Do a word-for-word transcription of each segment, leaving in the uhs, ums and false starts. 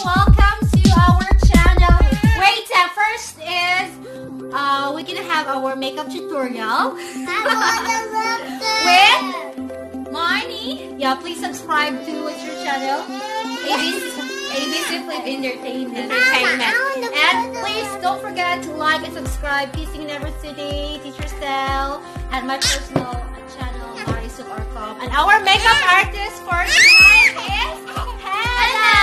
welcome to our channel. Wait, uh, first is uh, we're gonna have our makeup tutorial with Marnie. Yeah, please subscribe to what's your channel? A B C, A B C Flip Entertainment. Entertainment. And please don't forget to like and subscribe Kissing University, Teacher Style, and my personal channel, Marisol Orcom. And our makeup artist for tonight is Hannah.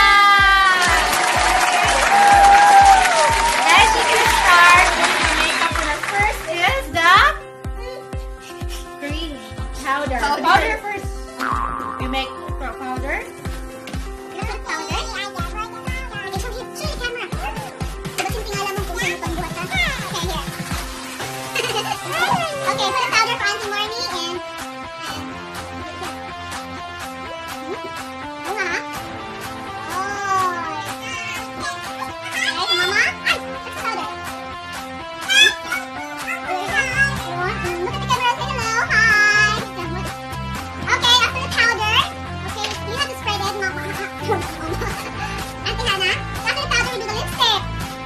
And she can start doing the makeup. And our first is the cream powder. Powder, powder first. You make powder. Okay, put a powder for Auntie Marnie and Mwuahh. Oh. Okay, Mama. Ay, what's the powder? Look at the camera. Say hello. Hi. Okay, after the powder. Okay, you have to spread it, Mama. Auntie Hannah. After the powder, we do the lipstick.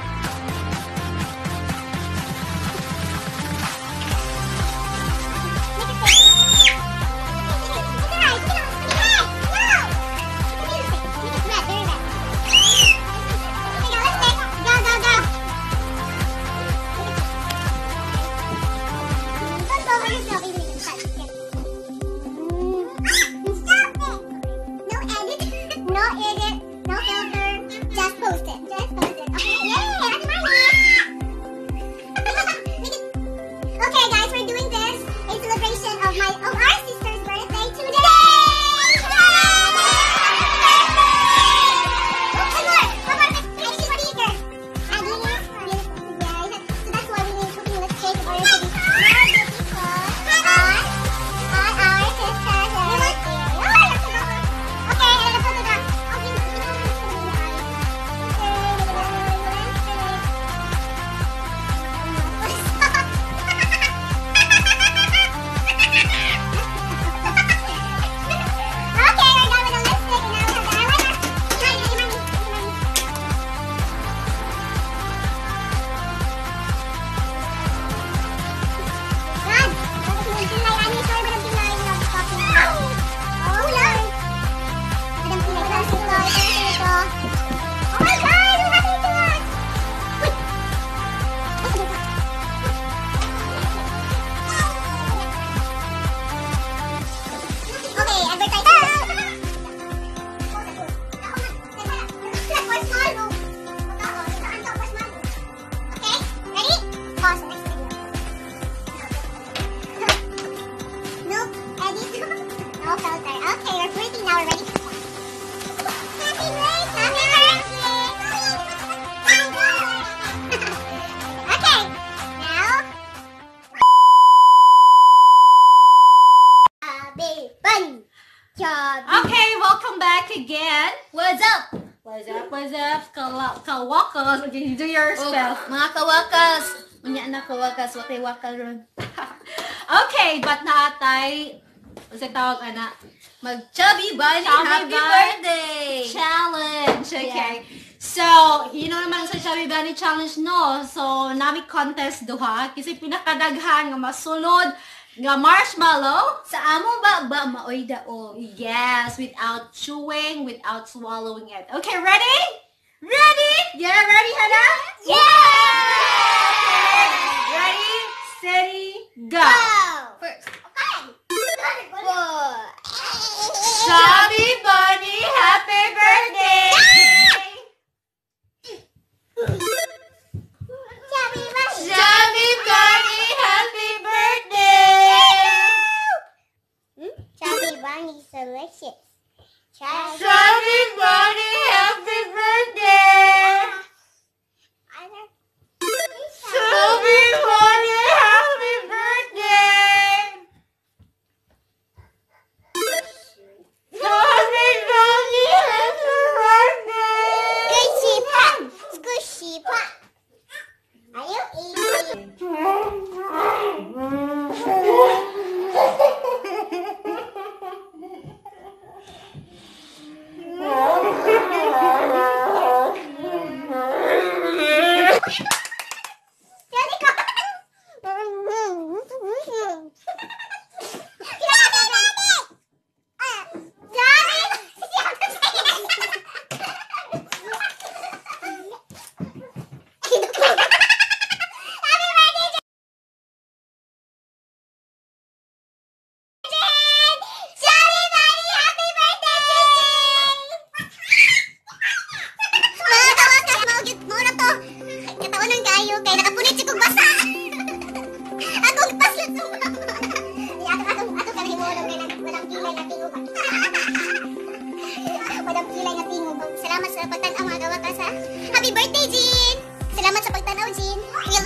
Okay, welcome back again. What's up? What's up? What's up? Kawakas. Okay, do your spell. Mga kawakas. Unya na kawakas. Wakay wakal ron. Okay, but naatay. Sa tawag anak. Mag-chubby bunny. Chubby Happy bunny birthday. Challenge. Okay. Yeah. So, you know naman sa Chubby Bunny Challenge, no? So, nami contest duha. Kasi pinakadaghan nga masulod nga marshmallow. Sa amo ba ba maoy daog? Yes, without chewing, without swallowing it. Okay, ready? Ready? Yeah, ready, Hannah? Yeah! Ready, steady, go! First. Okay. Whoa. Chubby Bunny, happy birthday! Chubby bunny. Chubby Bunny, happy birthday! Hmm? Chubby bunny, delicious. Chubby Chubby Bunny, happy birthday! kilay nga tingog. Salamat sa pagtanaw mga kawakas ha. Happy birthday, Jean! Salamat sa pagtanaw, Jean. We'll